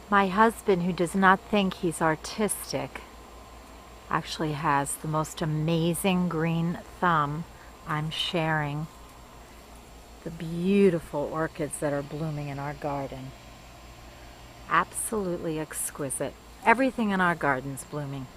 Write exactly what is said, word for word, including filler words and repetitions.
My husband, who does not think he's artistic, actually has the most amazing green thumb. I'm sharing the beautiful orchids that are blooming in our garden. Absolutely exquisite. Everything in our garden's blooming.